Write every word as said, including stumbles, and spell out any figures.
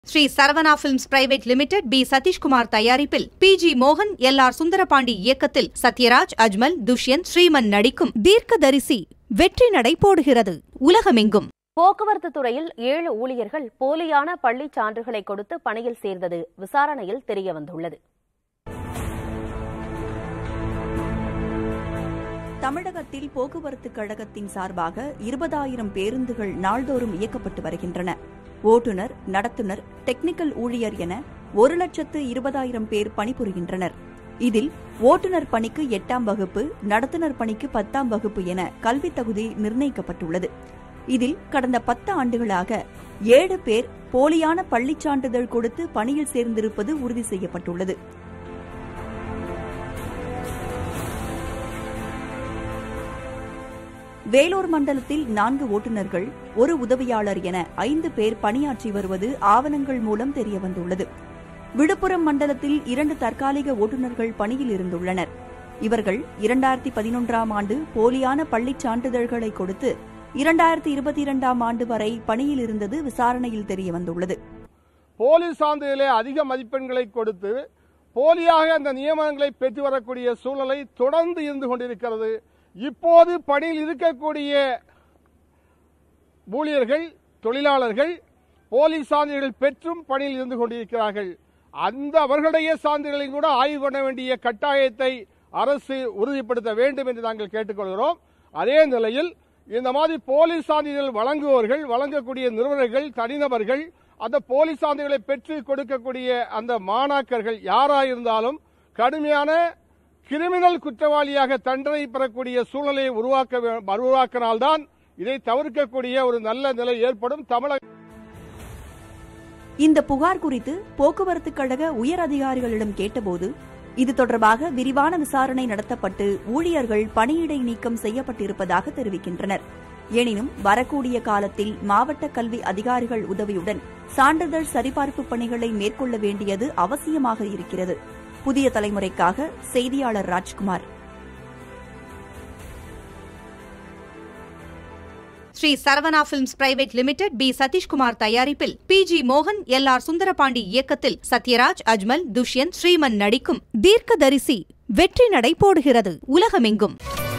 Sri Saravana films private limited P Satishkumar தயாரிப்பில் P G மோகன் L R Sundarapandi இயக்கத்தில் சத்யராஜ், அஜ்மல், துஷ்யந்த், ஸ்ரீமன் நடிக்கும் தீர்க்கதரிசி வெற்றி நடை போடுகிறது உலகமெங்கும். போக்குவரத்து துறையில் ஏழு ஊழியர்கள் போலியான பள்ளி சான்றுகளை கொடுத்து பணியில் சேர்ந்தது விசாரணையில் தெரியவந்துள்ளது. தமிழகத்தில் போக்குவரத்து கழகத்தின் சார்பாக இருபதாயிரம் பேருந்துகள் நாள்தோறும் இயக்கப்பட்டு வருகின்றன. ஓட்டுநர், நடத்துனர், டெக்னிக்கல் ஊழியர் என ஒரு லட்சத்து இருபதாயிரம் பேர் பணிபுரிகின்றனர். இதில் ஓட்டுநர் பணிக்கு எட்டாம் வகுப்பு, நடத்துனர் பணிக்கு பத்தாம் வகுப்பு என கல்வித் தகுதி நிர்ணயிக்கப்பட்டுள்ளது. இதில் கடந்த பத்து ஆண்டுகளாக ஏழு பேர் போலியான பள்ளிச் சான்றிதழ் கொடுத்து பணியில் சேர்ந்திருப்பது உறுதி செய்யப்பட்டுள்ளது. வேலூர் மண்டலத்தில் நான்கு ஓட்டுநர்கள், ஒரு உதவியாளர் என ஐந்து பேர் பணியாற்றி வருவது ஆவணங்கள் மூலம் தெரியவந்துள்ளது. விழுப்புரம் மண்டலத்தில் இரண்டு தற்காலிக ஓட்டுநர்கள் பணியில் இருந்துள்ளனர். இவர்கள் இரண்டாயிரத்தி பதினொன்றாம் ஆண்டு போலியான பள்ளிச் சான்றிதழ்களை கொடுத்து இரண்டாயிரத்தி இருபத்தி இரண்டாம் ஆண்டு வரை பணியில் இருந்தது விசாரணையில் தெரியவந்துள்ளது. போலி சான்றிதழே அதிக மதிப்பெண்களை கொடுத்து போலியாக அந்த நியமனங்களை பெற்று வரக்கூடிய சூழ்நிலை தொடர்ந்து இருந்து கொண்டிருக்கிறது. இப்போது பணியில் இருக்கக்கூடிய ஊழியர்கள், தொழிலாளர்கள் போலி சான்றிதழ்கள் பெற்றும் பணியில் இருந்து கொண்டிருக்கிறார்கள். அந்த அவர்களுடைய சான்றிதழ்களை கூட ஆய்வு பண்ண வேண்டிய கட்டாயத்தை அரசு உறுதிப்படுத்த வேண்டும் என்று நாங்கள் கேட்டுக்கொள்கிறோம். அதே நிலையில் இந்த மாதிரி போலி சான்றிதழ் வழங்குவோர்கள், வழங்கக்கூடிய நிறுவனர்கள், தனிநபர்கள், அந்த போலி சான்றிதழ்களை பெற்று கொடுக்கக்கூடிய அந்த மாணாக்கர்கள் யாராயிருந்தாலும் கடுமையான கிரிமினல் குற்றவாளியாக தண்டனை பெறக்கூடிய சூழ்நிலையை உருவாக்க உருவாக்கினால்தான் இதை தவிர்க்கக்கூடிய ஒரு நல்ல நிலை ஏற்படும். தமிழக இந்த புகார் குறித்து போக்குவரத்து கழக உயர் அதிகாரிகளிடம் கேட்டபோது இது தொடர்பாக விரிவான விசாரணை நடத்தப்பட்டு ஊழியர்கள் பணியிடை நீக்கம் செய்யப்பட்டிருப்பதாக தெரிவிக்கின்றனர். எனினும் வரக்கூடிய காலத்தில் மாவட்ட கல்வி அதிகாரிகள் உதவியுடன் சான்றிதழ் சரிபார்ப்பு பணிகளை மேற்கொள்ள வேண்டியது அவசியமாக இருக்கிறது. புதிய தலைமுறைக்காக செய்தியாளர் Rajkumar. Sri Saravana films private limited P Satishkumar தயாரிப்பில் பி ஜி மோகன் எல் ஆர் சுந்தரபாண்டி இயக்கத்தில் சத்யராஜ், அஜ்மல், துஷ்யந்த், ஸ்ரீமன் நடிக்கும் தீர்க்கதரிசி வெற்றி நடை போடுகிறது உலகமெங்கும்.